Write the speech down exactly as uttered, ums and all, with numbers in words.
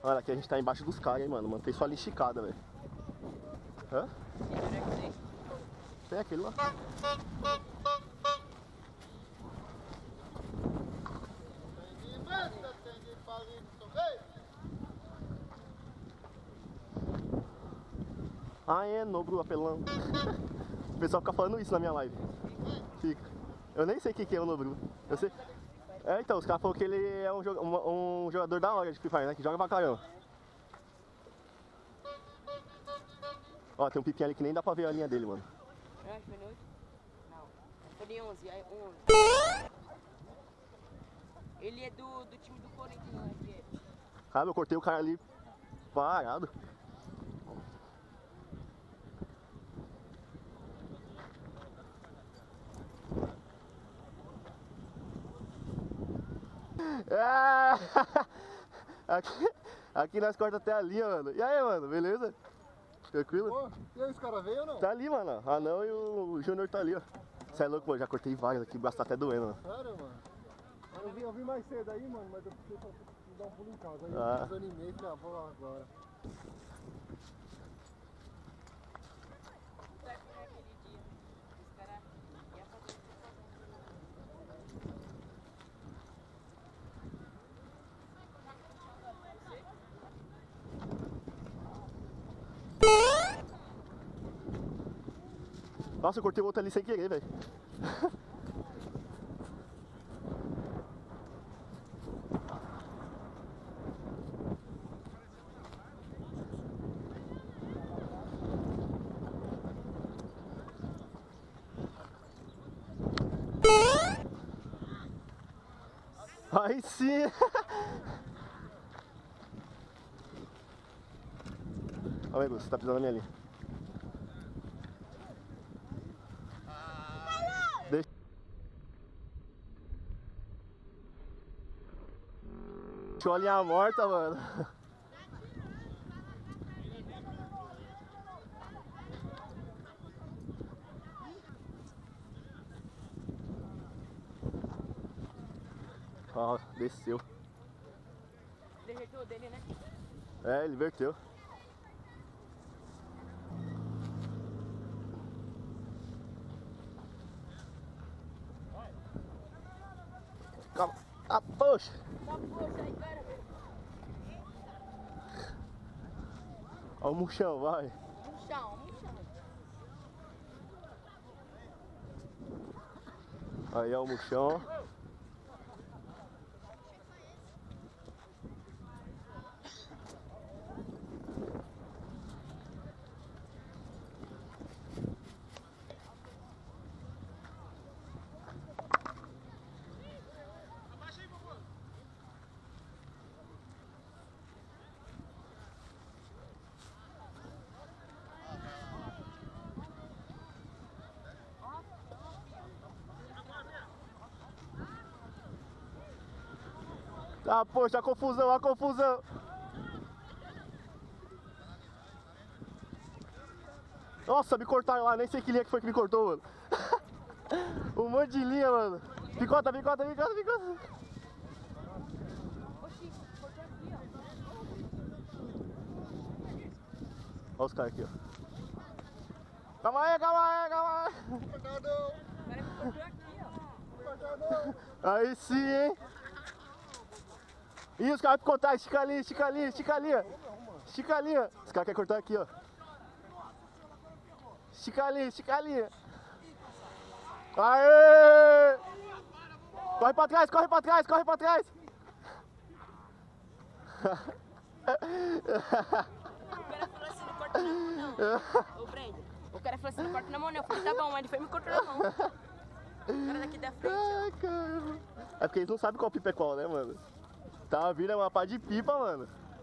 Olha, aqui a gente tá embaixo dos caras, hein, mano. Mantém só ali esticada, velho. Hã? Tem aquele lá. Ah, é, nobro apelão. O pessoal fica falando isso na minha live. Fica. Eu nem sei o que, que é o nobru. Eu sei. É, então, os caras falaram que ele é um, joga... um, um jogador da hora de Free Fire, né? Que joga pra caramba. Ó, tem um pipinho ali que nem dá pra ver a linha dele, mano. dez minutos? Não. Foi de onze, aí onze. Ele é do, do time do Corinthians, não é? Cara, eu cortei o cara ali parado. É! Aqui, aqui nós cortamos até a linha, mano. E aí, mano, beleza? Tranquilo? Pô, e aí, os caras veio ou não? Tá ali, mano. Ah, não, e o Júnior tá ali, ó. Você é louco, mano. Já cortei vários aqui, o braço tá até doendo, mano. Sério, mano? Eu vim, eu vim mais cedo aí, mano, mas eu precisei pra dar um pulo em casa. Aí Ah. eu desanimei e falei, ah, vou lá agora. Nossa, eu cortei o outro ali sem querer, velho. Aí sim! Olha aí, você tá pisando na minha linha. Deixa. Deixou a linha morta, mano. Ó, desceu. Derretou dele, né? É, ele verteu. Calma. Ah, poxa! Tá poxa aí, cara. Olha o murchão, vai. Um chão, um chão. Aí é o murchão. Ah, poxa, a confusão, a confusão. Nossa, me cortaram lá, nem sei que linha que foi que me cortou, mano. Um monte de linha, mano. Picota, picota, picota, picota. Oxi, cortou aqui, ó. Olha os caras aqui, ó. Calma aí, calma aí, calma aí. Cortado! O cara que cortou aqui, ó. Cortado! Aí sim, hein. Ih, os caras vão cortar, estica a linha, estica a linha, estica a linha. Estica a linha. Os caras querem cortar aqui, ó. Estica a linha, estica a linha. Aê! Corre pra trás, corre pra trás, corre pra trás. O cara falou assim, não corta na mão, não. Ô, Brenda, o cara falou assim, não corta na mão, não. Eu falei, tá bom, mas ele foi me cortar na mão. O cara daqui da frente, Ai, ó. caramba. É porque eles não sabem qual pipa é qual, né, mano? Tá vindo uma pá de pipa, mano.